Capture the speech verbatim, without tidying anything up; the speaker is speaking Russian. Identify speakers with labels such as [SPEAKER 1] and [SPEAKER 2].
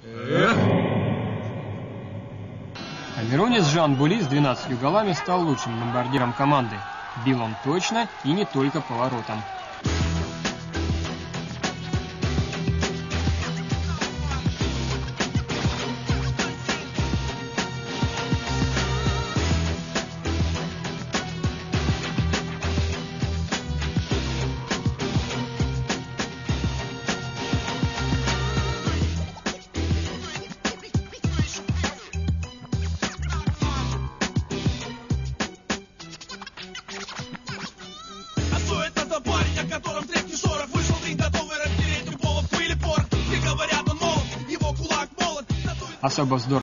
[SPEAKER 1] Камерунец Жан Були с двенадцатью голами стал лучшим бомбардиром команды. Бил он точно и не только по воротам. Особо вздор